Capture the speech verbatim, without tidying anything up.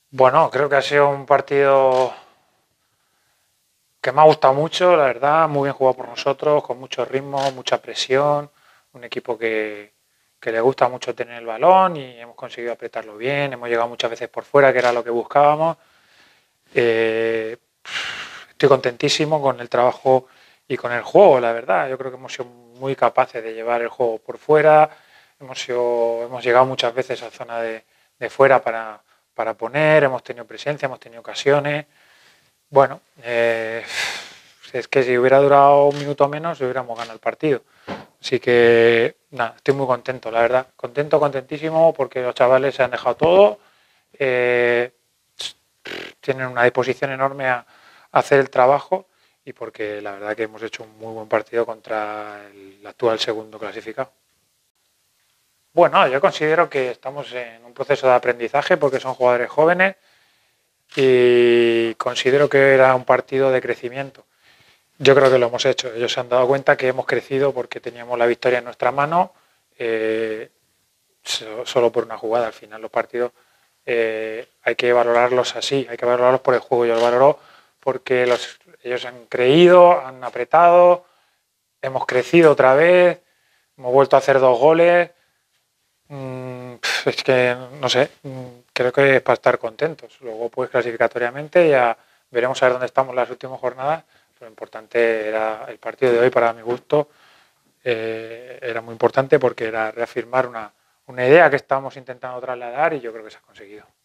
Bueno, creo que ha sido un partido que me ha gustado mucho, la verdad, muy bien jugado por nosotros, con mucho ritmo, mucha presión, un equipo que, que le gusta mucho tener el balón y hemos conseguido apretarlo bien, hemos llegado muchas veces por fuera, que era lo que buscábamos. Eh, estoy contentísimo con el trabajo y con el juego, la verdad. Yo creo que hemos sido muy capaces de llevar el juego por fuera, hemos, sido, hemos llegado muchas veces a zona de, de fuera para, para poner, hemos tenido presencia, hemos tenido ocasiones. Bueno, eh, es que si hubiera durado un minuto menos, hubiéramos ganado el partido. Así que, nada, estoy muy contento, la verdad. Contento, contentísimo, porque los chavales se han dejado todo. Eh, tienen una disposición enorme a, a hacer el trabajo y porque la verdad que hemos hecho un muy buen partido contra el actual segundo clasificado. Bueno, yo considero que estamos en un proceso de aprendizaje porque son jugadores jóvenes y considero que era un partido de crecimiento. Yo creo que lo hemos hecho. Ellos se han dado cuenta que hemos crecido porque teníamos la victoria en nuestra mano eh, solo por una jugada. Al final los partidos eh, hay que valorarlos así, hay que valorarlos por el juego. Yo lo valoro porque los, ellos han creído, han apretado, hemos crecido otra vez, hemos vuelto a hacer dos goles. Mm, es que, no sé, creo que es para estar contentos. Luego, pues clasificatoriamente ya veremos a ver dónde estamos las últimas jornadas. Lo importante era el partido de hoy, para mi gusto, eh, era muy importante porque era reafirmar una, una idea que estábamos intentando trasladar y yo creo que se ha conseguido.